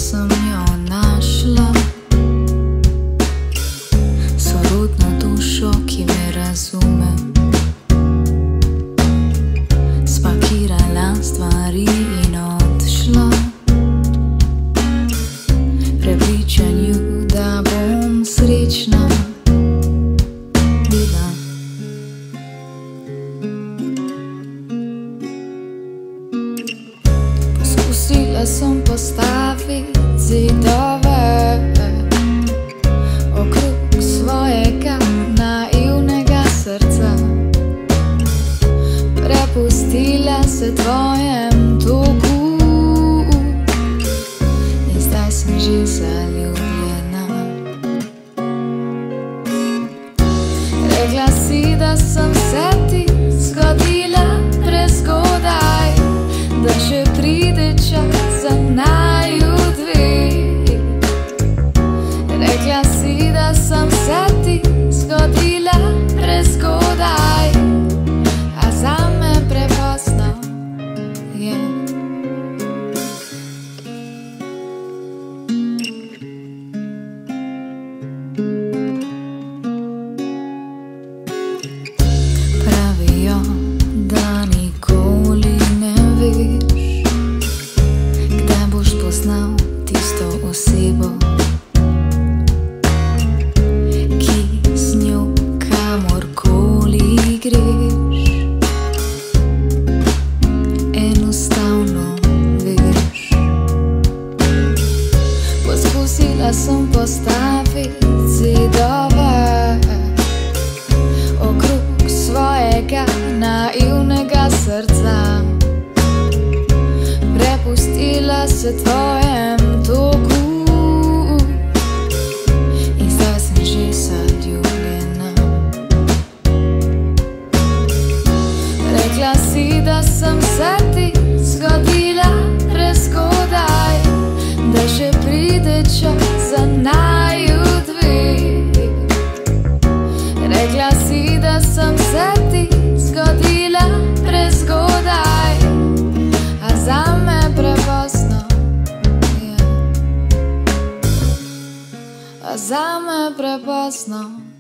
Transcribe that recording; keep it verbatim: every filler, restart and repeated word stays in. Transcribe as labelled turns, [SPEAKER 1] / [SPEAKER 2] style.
[SPEAKER 1] sem jo našla, sorodno dušo, ki me razume. Spakirala stvari in odšla, prepričanju, da bom srečna bila. Poskusila sem postaviti zidove okrog svojega naivnega srca. Prepustila se tvojem toku in zdaj sem že zaljubljena. Rekla si, da sem se ti zgodila prezgodaj, da še pride čas za naju dve. Rekla si, da sem se ti zgodila prezgodaj, a zame prepozno je. Pravijo, da nikoli ne veš, kdaj boš poznal tisto osebo, ki z njo kamorkoli greš. Enostavno veš. Poskusila sem postaviti zidove okrog svojega naivnega srca. Prepustila se tvojem toku in zdaj sem že zaljubljena. Rekla si, da sem se ti zgodila prezgodaj, da še pride čas za naju dve. Rekla si, da sem se ti zgodila prezgodaj, a zame prepozno je. A zame prepozno